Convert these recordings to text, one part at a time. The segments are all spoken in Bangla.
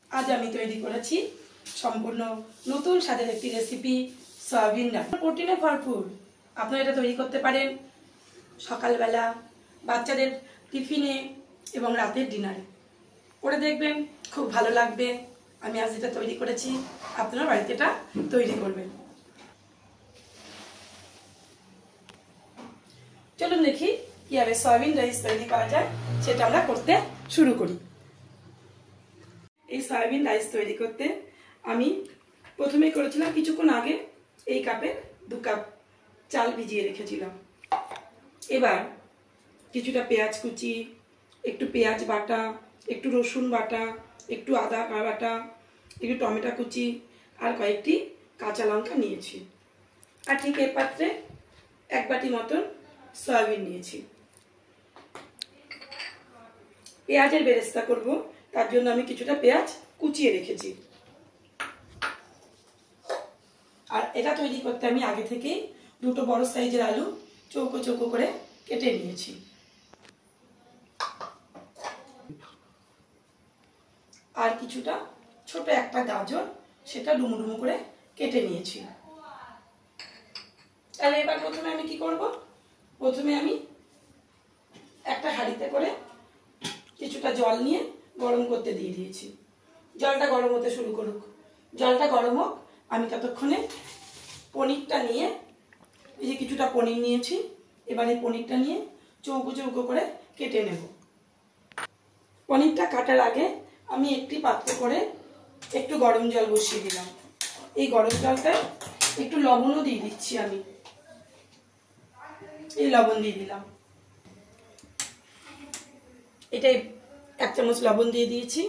आज আমি তৈরি করেছি সম্পূর্ণ নতুন স্বাদের একটি রেসিপি সয়াবিন ডাল। প্রোটিনে ভরপুর। আপনারা এটা তৈরি করতে পারেন সকালবেলা, বাচ্চাদের টিফিনে এবং রাতের ডিনারে করে দেখবেন, খুব ভালো লাগবে। আমি আজ এটা তৈরি করেছি, আপনারা বাড়িতে এটা তৈরি করবেন। চলুন দেখি কিভাবে সয়াবিন রাইস তৈরি করা যায়, সেটা আমরা করতে শুরু করি। এই সয়াবিন রাইস তৈরি করতে আমি প্রথমে করেছিলাম কিছুক্ষণ আগে এই কাপে 2 কাপ চাল ভিজিয়ে রেখেছিলাম। এবার কিছুটা পেঁয়াজ কুচি, একটু পেঁয়াজ বাটা, একটু রসুন বাটা, একটু আদা বাটা, একটু টমেটো কুচি আর কয়েকটি কাঁচা লঙ্কা নিয়েছি। আর ঠিক এই পাত্রে 1 বাটি মতন সয়াবিন নিয়েছি। পেঁয়াজের বেরেস্তা করব, তার জন্য আমি কিছুটা পেঁয়াজ কুচিয়ে রেখেছি। আর এটা তৈরি করতে আমি আগে থেকেই 2টো বড় সাইজের আলু চৌকো চৌকো করে কেটে নিয়েছি। আর কিছুটা ছোট একটা গাজর, সেটা ডুমো ডুমো করে কেটে নিয়েছি। তাহলে এবার প্রথমে আমি কি করব, প্রথমে আমি একটা হাঁড়িতে করে কিছুটা জল নিয়ে গরম করতে দিয়ে দিয়েছি। জলটা গরম হতে শুরু করুক। জলটা গরম হোক, আমি ততক্ষণে পনিরটা নিয়ে, এই যে কিছুটা পনির নিয়েছি, এবার এই পনিরটা নিয়ে চৌকো চৌকো করে কেটে নেব। পনিরটা কাটার আগে আমি একটি পাত্র করে একটু গরম জল বসিয়ে দিলাম। এই গরম জলটায় একটু লবণও দিয়ে দিচ্ছি। আমি এই লবণ দিয়ে দিলাম, এটাই 1 চামচ লবণ দিয়ে দিয়েছি।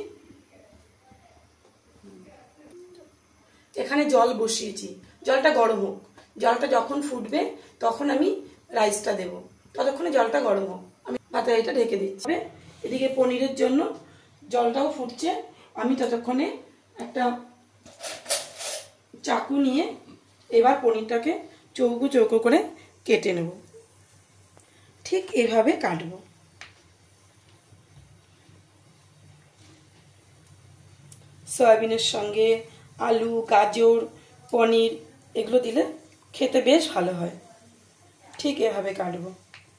এখানে জল বসিয়েছি, জলটা গরম হোক। জলটা যখন ফুটবে তখন আমি রাইসটা দেব, ততক্ষণে জলটা গরম হোক। আমি পাতায় এটা ঢেকে দিচ্ছি। এদিকে পনিরের জন্য জলটাও ফুটছে, আমি ততক্ষণে একটা চাকু নিয়ে এবার পনিরটাকে চৌকো চৌকো করে কেটে নেব। ঠিক এভাবে কাটবো। সয়াবিনের সঙ্গে আলু, গাজর, পনির এগুলো দিলে খেতে বেশ ভালো হয়। ঠিক এভাবে কাটবো।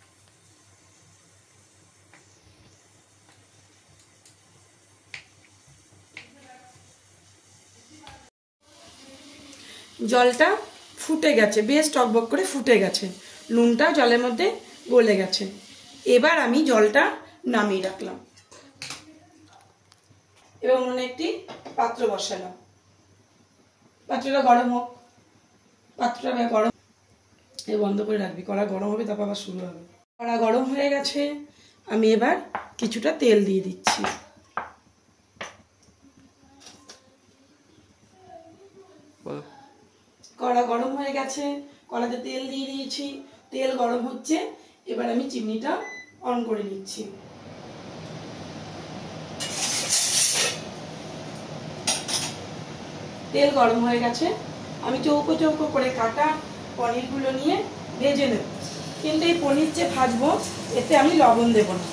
জলটা ফুটে গেছে, বেশ টকবক করে ফুটে গেছে। নুনটা জলের মধ্যে গলে গেছে। এবার আমি জলটা নামিয়ে রাখলাম এবং উনুনে একটি পাত্র বসালাম। পাত্রটা গরম হোক। পাত্রটা গরম বন্ধ করে রাখবি, কড়া গরম হবে, তারপর আবার শুরু হবে। কড়া গরম হয়ে গেছে, আমি এবার কিছুটা তেল দিয়ে দিচ্ছি। কড়া গরম হয়ে গেছে, কড়াতে তেল দিয়ে দিয়েছি। তেল গরম হচ্ছে, এবার আমি চিমনিটা অন করে নিচ্ছি। তেল গরম হয়ে গেছে, আমি চৌকো চৌকো করে কাটা পনিরগুলো নিয়ে ভেজে নেব। কিন্তু এই পনির যে ভাজবো, এতে আমি লবণ দেব না।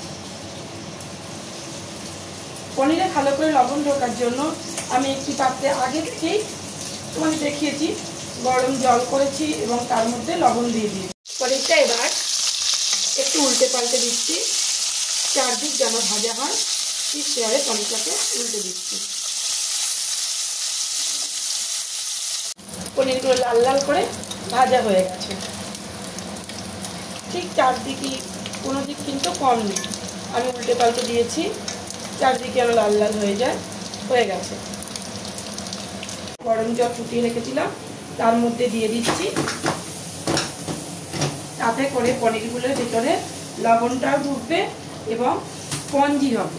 পনিরে ভালো করে লবণ ঢোকার জন্য আমি একটি পাত্রে আগে থেকেই তোমাকে দেখিয়েছি, গরম জল করেছি এবং তার মধ্যে লবণ দিয়ে দিয়েছি। পনিরটা এবার একটু উল্টে পাল্টে দিচ্ছি, চারদিক যেন ভাজা হয়, ঠিক সেভাবে পনিরটাকে উল্টে দিচ্ছি। পনিরগুলো লাল লাল করে ভাজা হয়ে গেছে। ঠিক চারদিকে, কোনো দিক কিন্তু কম নেই। আমি উল্টে পাল্টে দিয়েছি, চারদিকে আরো লাল লাল হয়ে গেছে। গরম জল ফুটিয়ে রেখেছিলাম, তার মধ্যে দিয়ে দিচ্ছি। তাতে করে পনিরগুলোর ভিতরে লবণটাও ঢুকবে এবং স্পঞ্জি হবে।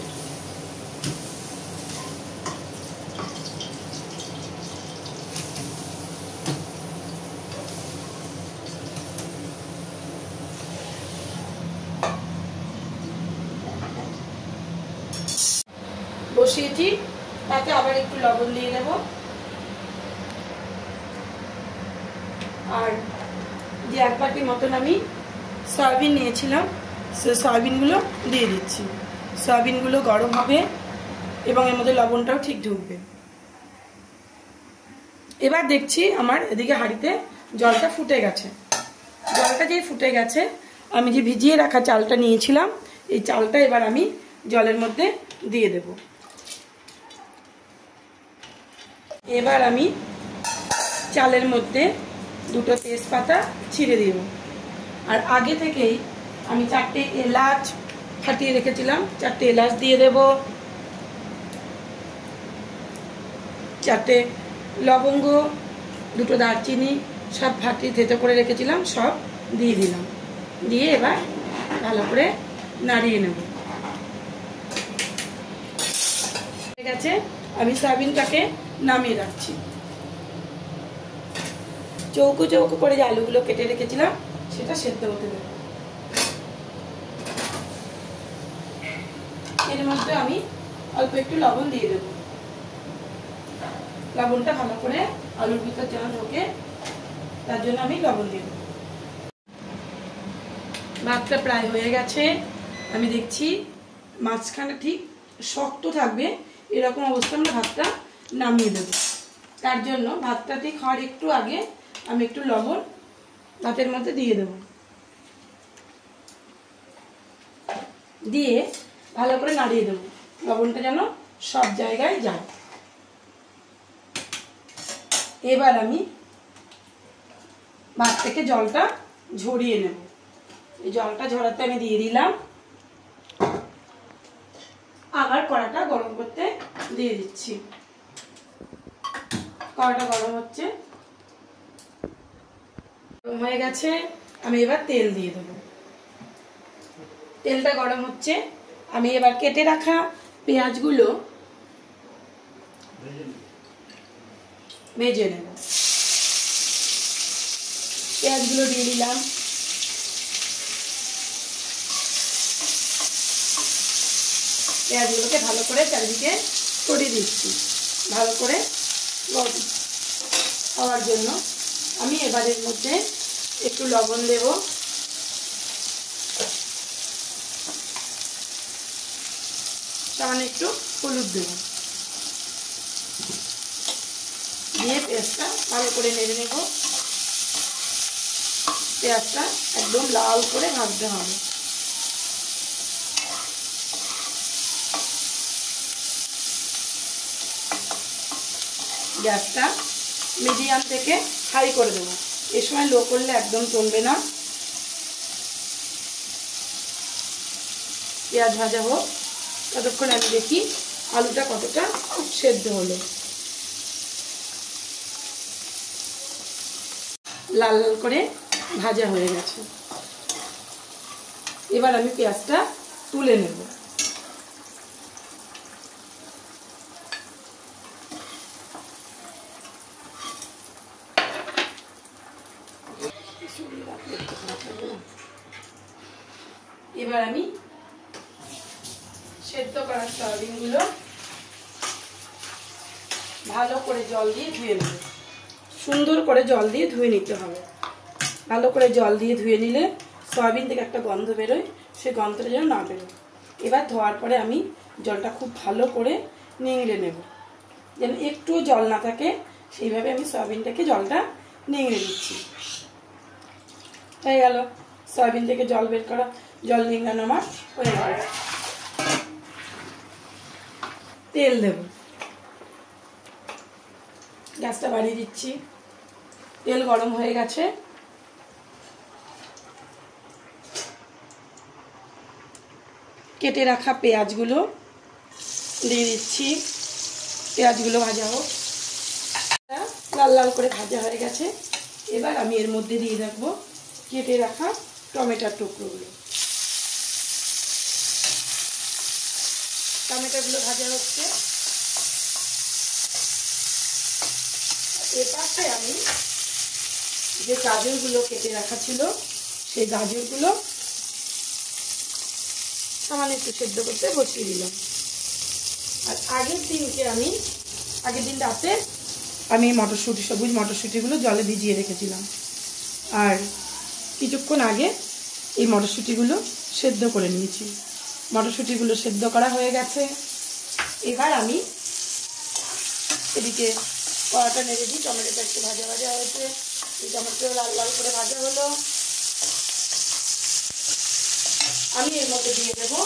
বসিয়েছি, তাতে আবার একটু লবণ দিয়ে দেব। আর যে 1 বাটি মতন আমি সয়াবিন নিয়েছিলাম, সে সয়াবিনগুলো দিয়ে দিচ্ছি। সয়াবিনগুলো গরম হবে এবং এর মধ্যে লবণটাও ঠিক ঢুকবে। এবার দেখছি আমার এদিকে হাঁড়িতে জলটা ফুটে গেছে। জলটা যেই ফুটে গেছে, আমি যে ভিজিয়ে রাখা চালটা নিয়েছিলাম, এই চালটা এবার আমি জলের মধ্যে দিয়ে দেব। এবার আমি চালের মধ্যে দুটো তেজপাতা ছিঁড়ে দেব। আর আগে থেকেই আমি 4টে এলাচ ফাটিয়ে রেখেছিলাম, 4টে এলাচ দিয়ে দেব। 4টে লবঙ্গ, দুটো দারচিনি সব ফাটিয়ে থেতো করে রেখেছিলাম, সব দিয়ে দিলাম। দিয়ে এবার ভালো করে নাড়িয়ে নেব। ঠিক আছে, আমি সয়াবিনটাকে নামিয়ে রাখছি। চৌকো চৌকো করে যে আলুগুলো কেটে রেখেছিলাম সেটা সেদ্ধ হতে দেব। এর মধ্যে আমি অল্প একটু লবণ দিয়ে দেব। লবণটা ভালো করে আলুর ভিতর যেন ঢোকে, তার জন্য আমি লবণ দিয়ে দেব। ভাতটা প্রায় হয়ে গেছে। আমি দেখছি মাঝখানে ঠিক শক্ত থাকবে, এরকম অবস্থা আমরা ভাতটা নামিয়ে দেব। তার জন্য ভাতটা ঠিক হওয়ার একটু আগে আমি একটু লবণ ভাতের মধ্যে দিয়ে দেব। দিয়ে ভালো করে নাড়িয়ে দেব, লবণটা যেন সব জায়গায় যায়। এবার আমি ভাত থেকে জলটা ঝরিয়ে নেব। এই জলটা ঝরাতে আমি দিয়ে দিলাম। আবার কড়াটা গরম করতে দিয়ে দিচ্ছি। কড়াটা গরম হচ্ছে, গরম হয়ে গেছে। আমি এবার তেল দিয়ে দেবো। তেলটা গরম হচ্ছে, আমি এবার কেটে রাখা পেঁয়াজগুলো ভেজে নেব। পেঁয়াজগুলো দিয়ে দিলাম। পেঁয়াজগুলোকে ভালো করে চারিদিকে ছড়িয়ে দিচ্ছি, ভালো করে হওয়ার জন্য। আমি এবারের মধ্যে একটু লবণ দেব, সামান্য একটু হলুদ দেব, দিয়ে পেঁয়াজটা ভালো করে নেড়ে নেব। পেঁয়াজটা একদম লাল করে ভাজতে হবে। গ্যাসটা মিডিয়াম থেকে হাই করে দেবো। এ সময় লো করলে একদম চলবে না। পেঁয়াজ ভাজা হোক, ততক্ষণ আমি দেখি আলুটা কতটা সেদ্ধ হলো। লাল লাল করে ভাজা হয়ে গেছে। এবার আমি পেঁয়াজটা তুলে নেব। এবার আমি সেদ্ধ করা সয়াবিনগুলো ভালো করে জল দিয়ে ধুয়ে নেব। সুন্দর করে জল দিয়ে ধুয়ে নিতে হবে। ভালো করে জল দিয়ে ধুয়ে নিলে সয়াবিন থেকে একটা গন্ধ বেরোয়, সেই গন্ধটা যেন না বেরোয়। এবার ধোয়ার পরে আমি জলটা খুব ভালো করে নিংড়ে নেব, যেন একটুও জল না থাকে। সেইভাবে আমি সয়াবিনটাকে জলটা নিংড়ে নিচ্ছি। হয়ে গেল, সয়াবিন থেকে জল বের করা, জল নিংড়ানো আমার হয়ে গেল। তেল দেব, গ্যাসটা বাড়িয়ে দিচ্ছি। তেল গরম হয়ে গেছে। কেটে রাখা পেঁয়াজগুলো দিয়ে দিচ্ছি। পেঁয়াজগুলো ভাজা হোক, লাল লাল করে ভাজা হয়ে গেছে। এবার আমি এর মধ্যে দিয়ে রাখবো কেটে রাখা টমেটোর টুকরোগুলো। টমেটোগুলো ভাজা হচ্ছে। এর পাশে আমি যে গাজরগুলো কেটে রাখা ছিল, সেই গাজরগুলো সামান্য একটু সেদ্ধ করতে বসিয়ে দিলাম। আর আগের দিন রাতে আমি মটরশুঁটি, সবুজ মটরশুঁটিগুলো জলে ভিজিয়ে রেখেছিলাম। আর কিছুক্ষণ আগে এই মটরশুঁটিগুলো সেদ্ধ করে নিয়েছি। মটরশুঁটিগুলো সেদ্ধ করা হয়ে গেছে। এবার আমি এদিকে কড়াটা নেড়ে দিই। টমেটোটা একটু ভাজা ভাজা হয়েছে, এই টমেটো লাল লাল করে ভাজা হলো। আমি এর মধ্যে দিয়ে দেবো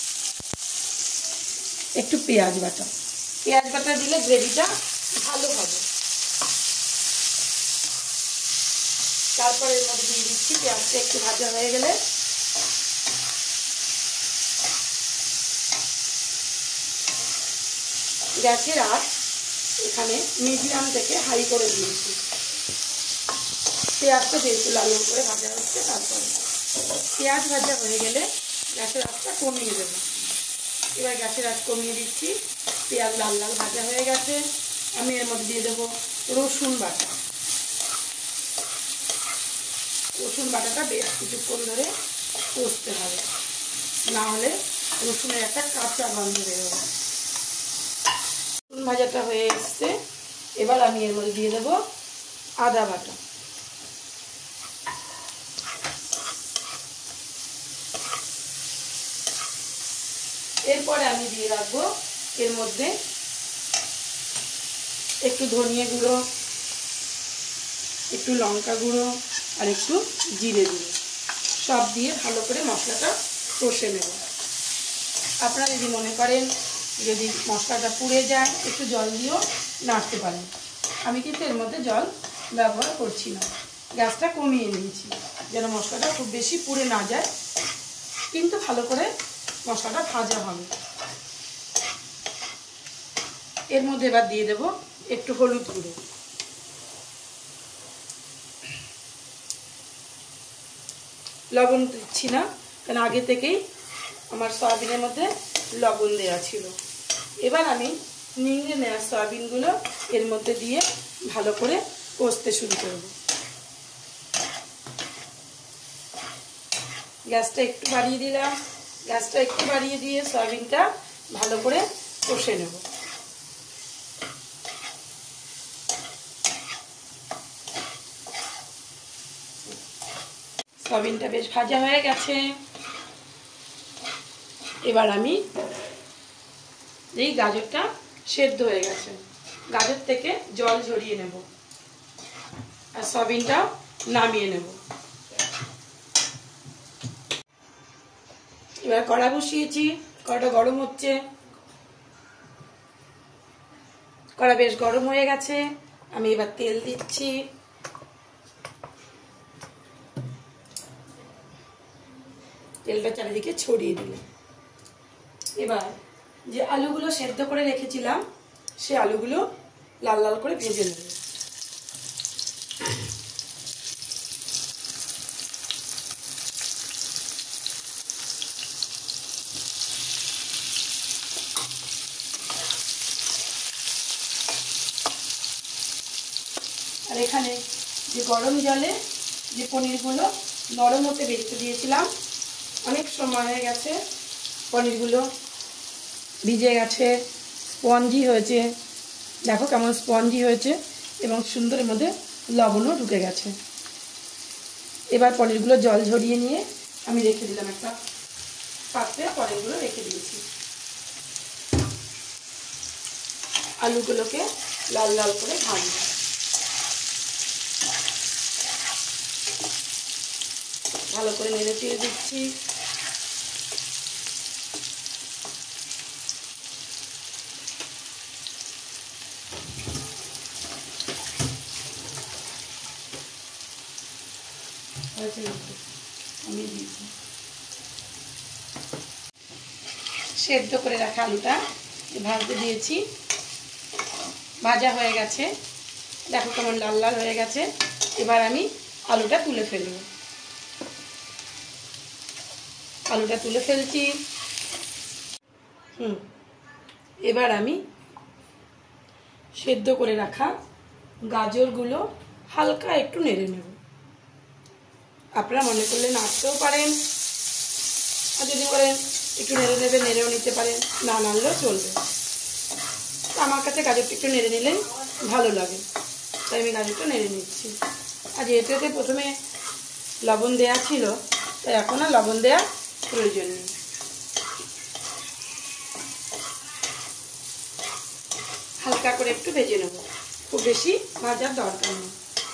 একটু পেঁয়াজ বাটা। পেঁয়াজ বাটা দিলে গ্রেভিটা ভালো হবে। তারপর এর মধ্যে দিয়ে দিচ্ছি, পেঁয়াজটা একটু ভাজা হয়ে গেলে গ্যাসের আঁচ এখানে মিডিয়াম থেকে হাই করে দিয়েছি। পেঁয়াজটা যেহেতু লাল করে ভাজা হচ্ছে, তারপরে পেঁয়াজ ভাজা হয়ে গেলে গ্যাসের আঁচটা কমিয়ে দেবো। এবার গ্যাসের আঁচ কমিয়ে দিচ্ছি। পেঁয়াজ লাল লাল ভাজা হয়ে গেছে। আমি এর মধ্যে দিয়ে দেবো রসুন বাটা। রসুন বাটাটা বেশ কিছুক্ষণ ধরে কষতে হবে, না হলে রসুনের একটা কাঁচা গন্ধ বেরোবে। রসুন ভাজাটা হয়ে এসছে। এবার আমি এর মধ্যে দিয়ে দেবো আদা বাটা। এরপরে আমি দিয়ে রাখবো এর মধ্যে একটু ধনিয়া গুঁড়ো, একটু লঙ্কা গুঁড়ো আর একটু জিরে গুঁড়ো, সব দিয়ে ভালো করে মশলাটা কষে নেব। আপনারা যদি মনে করেন যদি মশলাটা পুড়ে যায়, একটু জল দিয়েও নাড়তে পারেন। আমি কিন্তু এর মধ্যে জল ব্যবহার করছি না, গ্যাসটা কমিয়ে নিয়েছি যেন মশলাটা খুব বেশি পুড়ে না যায়, কিন্তু ভালো করে মশলাটা ভাজা হবে। এর মধ্যে এবার দিয়ে দেব একটু হলুদ গুঁড়ো, লবণ দিচ্ছি না কারণ আগে থেকেই আমার সয়াবিনের মধ্যে লবণ দেওয়া ছিল। এবার আমি নিংড়ে নেওয়া সয়াবিনগুলো এর মধ্যে দিয়ে ভালো করে কষতে শুরু করব। গ্যাসটা একটু বাড়িয়ে দিলাম। গ্যাসটা একটু বাড়িয়ে দিয়ে সয়াবিনটা ভালো করে কষে নেব। সয়াবিনটা বেশ ভাজা হয়ে গেছে। এবার আমি এই গাজরটা সেদ্ধ হয়ে গেছে, গাজর থেকে জল ঝরিয়ে নেব আর সয়াবিনটাও নামিয়ে নেব। এবার কড়া বসিয়েছি, কড়াটা গরম হচ্ছে। কড়া বেশ গরম হয়ে গেছে। আমি এবার তেল দিচ্ছি। তেলটা চারিদিকে ছড়িয়ে দিলাম। এবার যে আলুগুলো সেদ্ধ করে রেখেছিলাম সে আলুগুলো লাল লাল করে ভেজে নেব। আর এখানে যে গরম জলে যে পনিরগুলো নরম হতে বেঁচে দিয়েছিলাম, অনেক সময় হয়ে গেছে, পনিরগুলো ভিজে গেছে, স্পঞ্জি হয়েছে। দেখো কেমন স্পঞ্জি হয়েছে এবং সুন্দরের মধ্যে লবণও ঢুকে গেছে। এবার পনিরগুলো জল ঝরিয়ে নিয়ে আমি রেখে দিলাম একটা পাত্রে। পনিরগুলো রেখে দিয়েছি। আলুগুলোকে লাল লাল করে ভাজবো। ভালো করে নেড়ে চেড়ে দিচ্ছি। আমি দিয়েছি সেদ্ধ করে রাখা আলুটা ভাজতে দিয়েছি। ভাজা হয়ে গেছে, দেখো কেমন লাল লাল হয়ে গেছে। এবার আমি আলুটা তুলে ফেলবো। আলুটা তুলে ফেলছি। এবার আমি সেদ্ধ করে রাখা গাজরগুলো হালকা একটু নেড়ে নেব। আপনারা মনে করলে নাড়তেও পারেন, আর যদি বলেন একটু নেড়ে নেবে নেড়েও নিতে পারেন, না নাড়লেও চলবে। আমার কাছে গাজরটা একটু নেড়ে নিলে ভালো লাগে, তাই আমি গাজরটা নেড়ে নিচ্ছি। আর যেহেতু প্রথমে লবণ দেওয়া ছিল, তাই এখন আর লবণ দেওয়ার প্রয়োজন নেই। হালকা করে একটু ভেজে নেব, খুব বেশি ভাজার দরকার নেই।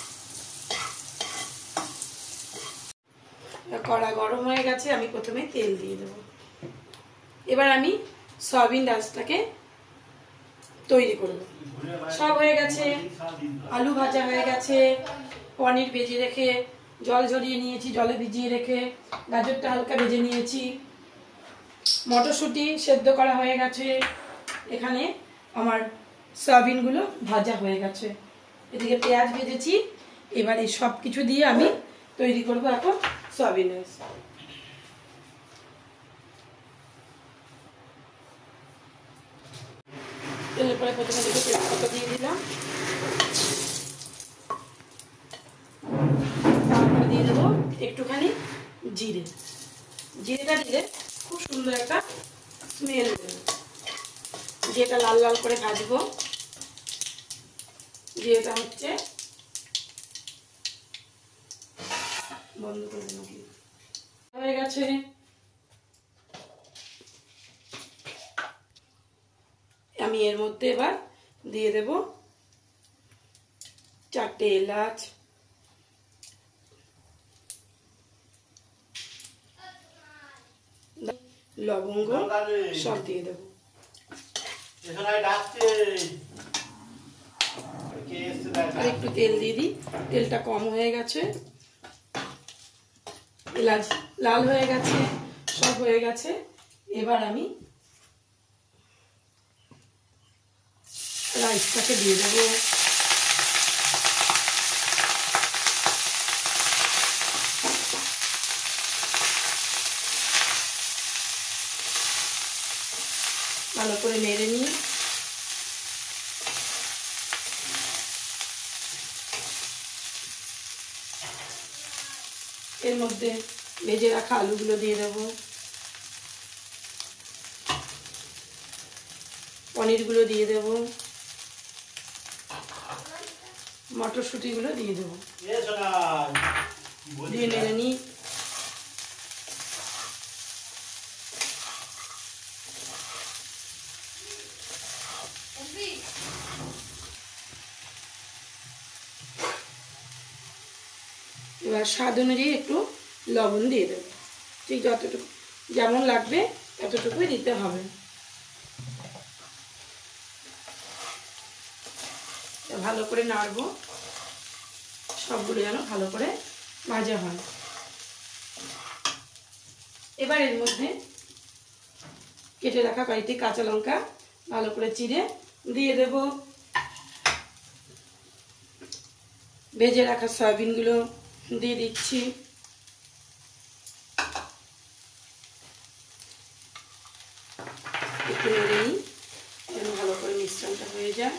কড়া গরম হয়ে গেছে, আমি প্রথমে তেল দিয়ে দেব। এবার আমি সয়াবিন ডালটাকে তৈরি করব। সব হয়ে গেছে, আলু ভাজা হয়ে গেছে, পনির ভেজে রেখে জল ঝরিয়ে নিয়েছি, জলে ভিজিয়ে রেখে গাজরটা হালকা ভেজে নিয়েছি, মটরশুঁটি সেদ্ধ করা হয়ে গেছে, এখানে আমার সয়াবিনগুলো ভাজা হয়ে গেছে, এদিকে পেঁয়াজ ভেজেছি। এবার এই সব কিছু দিয়ে আমি তৈরি করব এখন সয়াবিন রাইস। তেলের পরে প্রথমে দেখে তেজপাতা দিয়ে দিলাম, তারপরে দিয়ে দেবো একটুখানি জিরে। জিরেটা দিলে খুব সুন্দর একটা স্মেল দেবে। জিরেটা লাল লাল করে ভাজবো। জিরেটা হচ্ছে বন্ধ করে দেবো, হয়ে গেছে। আমি এর মধ্যে এবার দিয়ে দেব 4টে এলাচ, লবঙ্গ সব দিয়ে দেবো। আর একটু তেল দিয়ে দিই, তেলটা কম হয়ে গেছে। এলাচ লাল হয়ে গেছে, সব হয়ে গেছে। এবার আমি রাইসটাকে দিয়ে দেবো। ভালো করে নেড়ে নিই। এর মধ্যে ভেজে রাখা আলুগুলো দিয়ে দেবো, পনিরগুলো দিয়ে দেবো, মটরশুঁটিগুলো দিয়ে দেবো, দিয়ে নেড়ে নিই। এবার স্বাদ অনুযায়ী একটু লবণ দিয়ে দেবো, ঠিক যতটুকু যেমন লাগবে ততটুকুই দিতে হবে। ভালো করে নাড়বো, সবগুলো যেন ভালো করে ভাজা হয়। এবার এর মধ্যে কেটে রাখা কয়েকটি কাঁচা লঙ্কা ভালো করে চিড়ে দিয়ে দেব, ভেজে রাখা সয়াবিনগুলো দিয়ে দিচ্ছি, একটু নেড়ে নিই যেন ভালো করে মিশ্রণটা হয়ে যায়।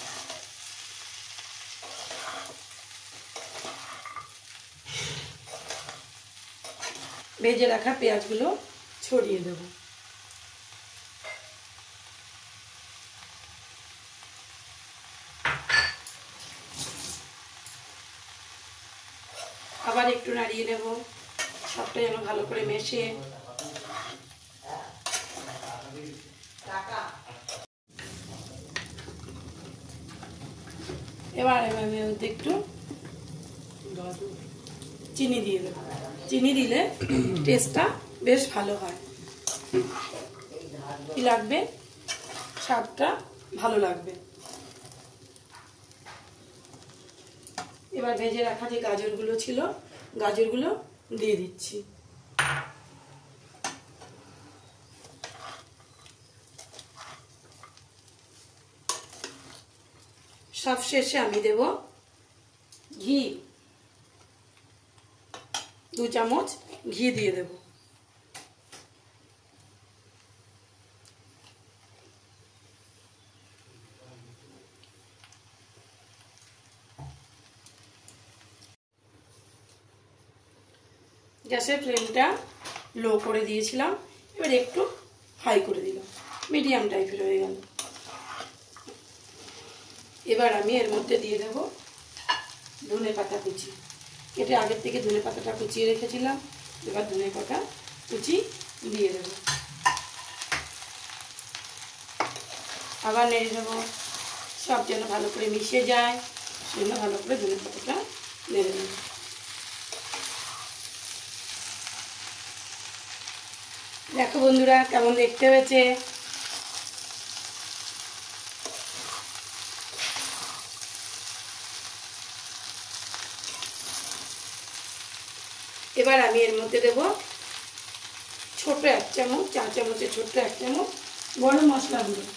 ভেজে রাখা পেঁয়াজগুলো ছড়িয়ে দেব। আবার একটু নাড়িয়ে নেব, সবটা যেন ভালো করে মেশে। এবার আমি একটু চিনি দিয়ে দেবো, চিনি দিলে টেস্টটা বেশ ভালো হয়। কি লাগবে, স্বাদটা ভালো লাগবে। এবার ভেজে রাখা যে গাজরগুলো ছিল, গাজরগুলো দিয়ে দিচ্ছি। সব শেষে আমি দেব ঘি, 2 চামচ ঘি দিয়ে দেব। গ্যাসের ফ্লেমটা লো করে দিয়েছিলাম, এবার একটু হাই করে দিলাম, মিডিয়াম টাইপের হয়ে গেল। এবার আমি এর মধ্যে দিয়ে দেব ধনেপাতা কুচি, কেটে আগের থেকে ধনেপাতাটা কুচিয়ে রেখেছিলাম। এবার ধনেপাতা কুচি দিয়ে দেব, আবার নেড়ে দেব। সব যেন ভালো করে মিশে যায়, সেজন্য ভালো করে ধনে পাতাটা নেড়ে নেব। দেখো বন্ধুরা কেমন দেখতে হয়েছে। এবার আমি এর মধ্যে দেব ছোট 1 চামচ, চা চামচের ছোট্ট 1 চামচ গরম মশলা গুঁড়ো।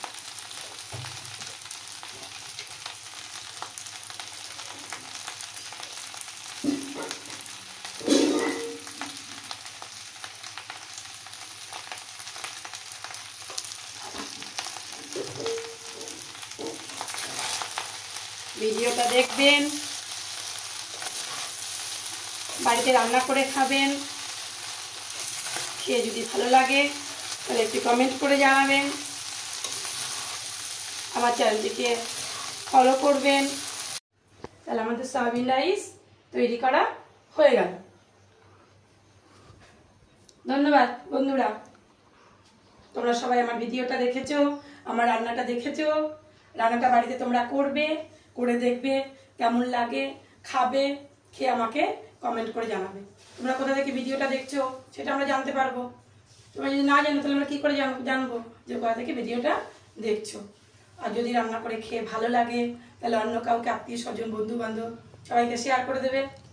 ভিডিওটা দেখবেন, বাড়িতে রান্না করে খাবেন, খেয়ে যদি ভালো লাগে তাহলে একটু কমেন্ট করে জানাবেন, আমার চ্যানেলটিকে ফলো করবেন। তাহলে আমাদের সয়াবিন রাইস তৈরি করা হয়ে গেল। ধন্যবাদ বন্ধুরা, তোমরা সবাই আমার ভিডিওটা দেখেছো, আমার রান্নাটা দেখেছো। রান্নাটা বাড়িতে তোমরা করবে, করে দেখবে কেমন লাগে, খাবে, খেয়ে আমাকে কমেন্ট করে জানাবে। তোমরা কোথা থেকে ভিডিওটা দেখছো সেটা আমরা জানতে পারবো। তোমরা যদি না জানো তাহলে আমরা কী করে জানবো যে কোথা থেকে ভিডিওটা দেখছো। আর যদি রান্না করে খেয়ে ভালো লাগে তাহলে অন্য কাউকে, আত্মীয় স্বজন, বন্ধু বান্ধব সবাইকে শেয়ার করে দেবে।